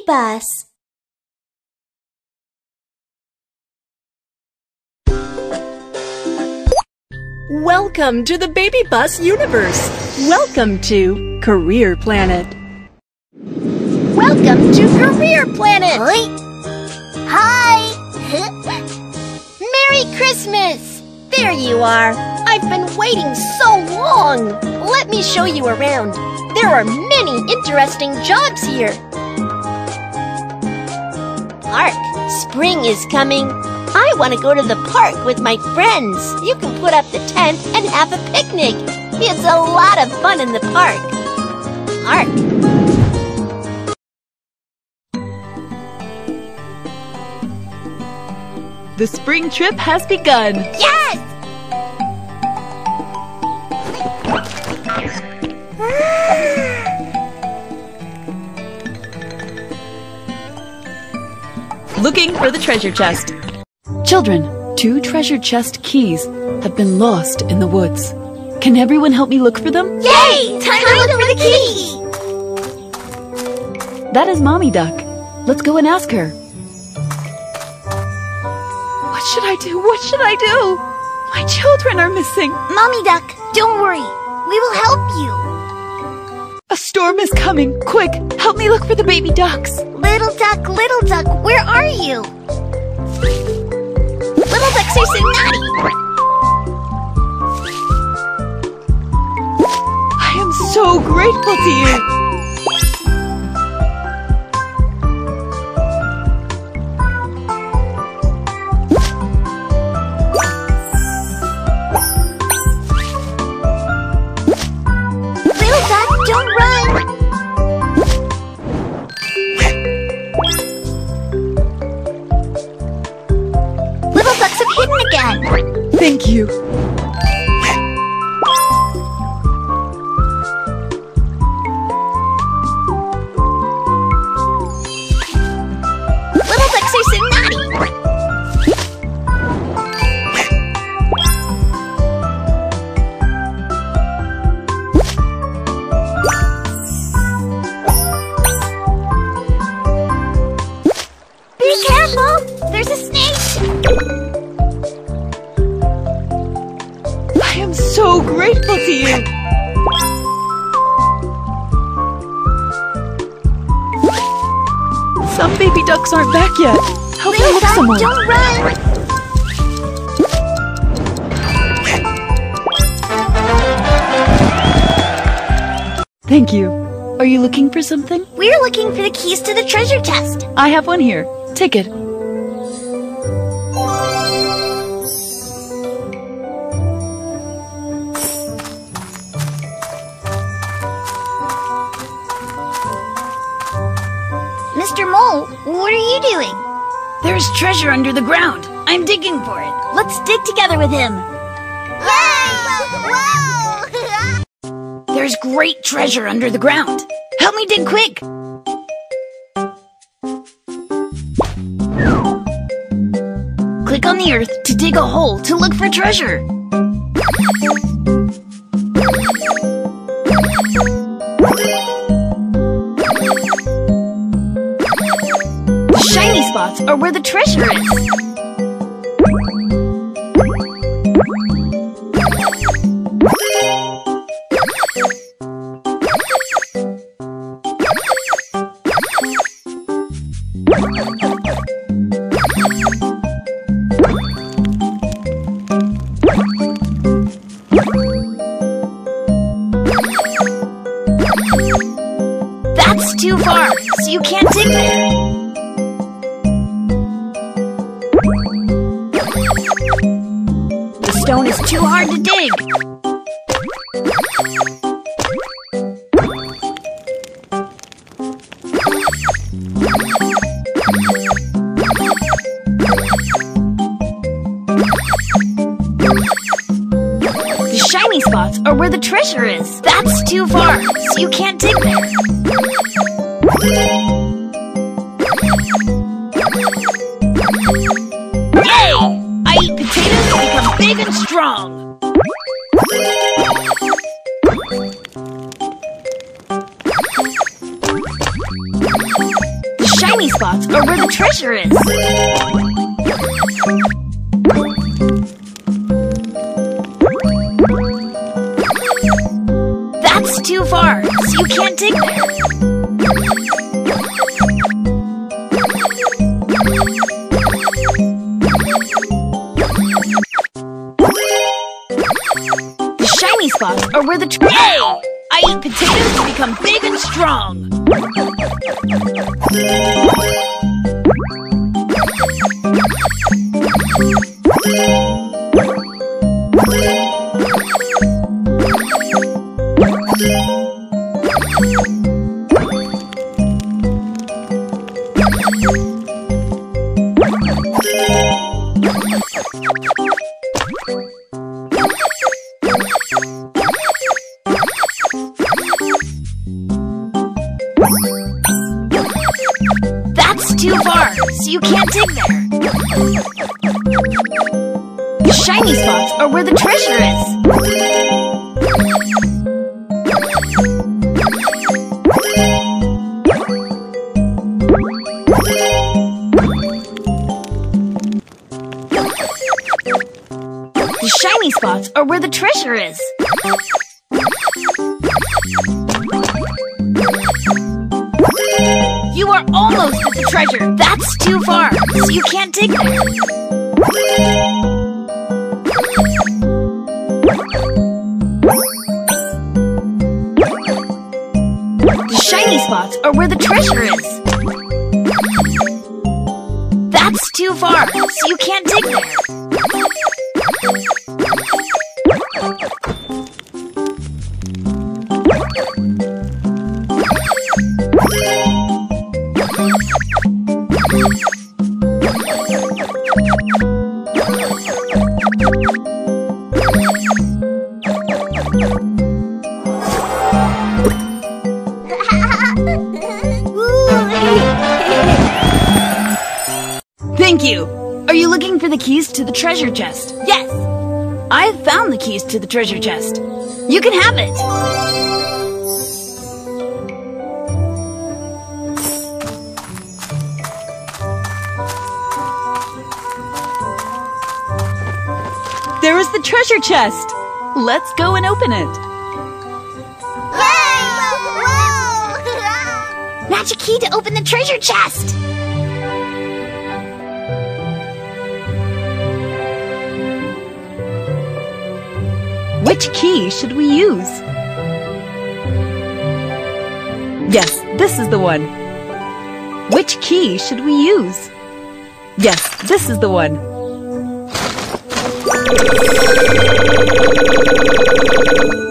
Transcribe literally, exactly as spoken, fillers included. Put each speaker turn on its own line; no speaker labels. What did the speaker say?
bus.
Welcome to the Baby Bus universe. Welcome to Career Planet.
Welcome to Career Planet. Hi. Merry Christmas. There you are. I've been waiting so long. Let me show you around. There are many interesting jobs here. Park. Spring is coming. I want to go to the park with my friends. You can put up the tent and have a picnic. It's a lot of fun in the park. Park.
The spring trip has begun.
Yes!
Looking for the treasure chest. Children, two treasure chest keys have been lost in the woods. Can everyone help me look for them?
Yay! Time, Time to look, look for the key!
That is Mommy Duck. Let's go and ask her. What should I do? What should I do? My children are missing.
Mommy Duck, don't worry. We will help you.
A storm is coming. Quick, help me look for the baby ducks.
Little duck, little duck, where are you? Little ducks are so naughty.
I am so grateful to you.
Little duck, don't run. Little ducks have hidden again.
Thank you.
Little ducks are so naughty. Be careful! There's a snake!
I am so grateful to you. Some baby ducks aren't back yet. Help me
Little
look
duck,
somewhere.
don't run!
Thank you. Are you looking for something?
We're looking for the keys to the treasure chest.
I have one here. Take it.
Mister Mole, what are you doing?
There's treasure under the ground. I'm digging for it.
Let's dig together with him.
There's great treasure under the ground. Help me dig quick. Click on the earth to dig a hole to look for treasure. The shiny spots are where the treasure is. That's too far, so you can't dig there. The stone is too hard to dig. The shiny spots are where the treasure is. That's too far, so you can't dig there. Yay! I eat potatoes to become big and strong. The shiny spots are where the treasure is. That's too far, so you can't dig there. The shiny spots are where the treasure is. I eat potatoes to become big and strong. That's too far, so you can't dig there. The shiny spots are where the treasure is. The shiny spots are where the treasure is. You are almost at the treasure. That's too far, so you can't dig there. The shiny spots are where the treasure is. That's too far, so you can't dig there. Thank you! Are you looking for the keys to the treasure chest? Yes! I have found the keys to the treasure chest. You can have it!
There is the treasure chest! Let's go and open it!
Magic key to open the treasure chest!
Which key should we use? Yes, this is the one. Which key should we use? Yes, this is the one.